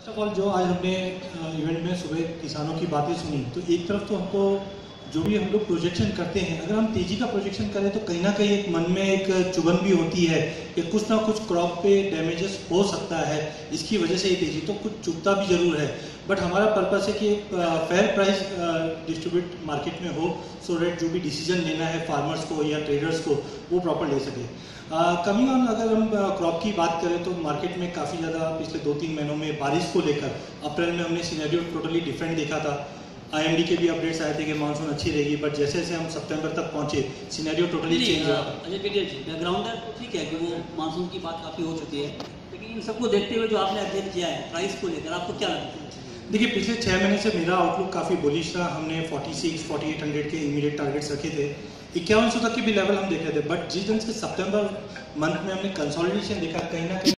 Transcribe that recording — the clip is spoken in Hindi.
फर्स्ट ऑफ ऑल जो आज हमने इवेंट में सुबह किसानों की बातें सुनी, तो एक तरफ तो हमको जो भी हम लोग प्रोजेक्शन करते हैं, अगर हम तेजी का प्रोजेक्शन करें तो कहीं ना कहीं एक मन में एक चुभन भी होती है कि कुछ ना कुछ क्रॉप पे डैमेजेस हो सकता है, इसकी वजह से ये तेजी तो कुछ चुभता भी जरूर है। बट हमारा पर्पस है कि फेयर प्राइस डिस्ट्रीब्यूट मार्केट में हो, सो डेट जो भी डिसीजन लेना है फार्मर्स को या ट्रेडर्स को वो प्रॉपर ले सके। कमिंग ऑन, अगर हम क्रॉप की बात करें तो मार्केट में काफ़ी ज़्यादा पिछले 2-3 महीनों में बारिश को लेकर अप्रैल में हमने सिनेरियो टोटली डिफरेंट देखा था। आईएमडी के भी अपडेट्स आए थे कि मानसून अच्छी रहेगी, बट जैसे जैसे हम सितंबर तक पहुंचे सिनेरियो टोटली चेंज हुआ। अजय पीडिया जी, बैकग्राउंडर तो ठीक है कि वो मानसून की बात काफ़ी हो चुकी है, लेकिन इन सबको देखते हुए जो आपने अध्ययन किया है प्राइस को लेकर, आपको क्या लगता है? देखिए, पिछले 6 महीने से मेरा आउटलुक काफ़ी बुलिश था। हमने 46-4800 के इमीडिएट टारगेट्स रखे थे, 5100 तक के भी लेवल हम देख रहे थे। बट जिस दिन से सितंबर मंथ में हमने कंसोलिडेशन देखा, कहीं ना कहीं